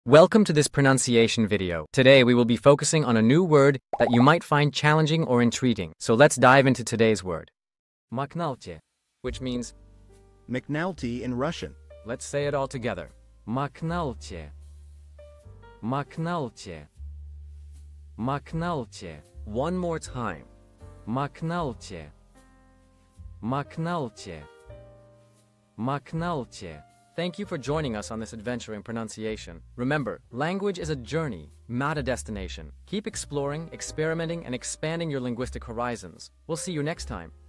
Welcome to this pronunciation video. Today we will be focusing on a new word that you might find challenging or intriguing. So let's dive into today's word. Macnalti, which means Macnalti in Russian. Let's say it all together. Macnalti. Macnalti. Macnalti. One more time. Macnalti. Macnalti. Macnalti. Thank you for joining us on this adventure in pronunciation. Remember, language is a journey, not a destination. Keep exploring, experimenting, and expanding your linguistic horizons. We'll see you next time.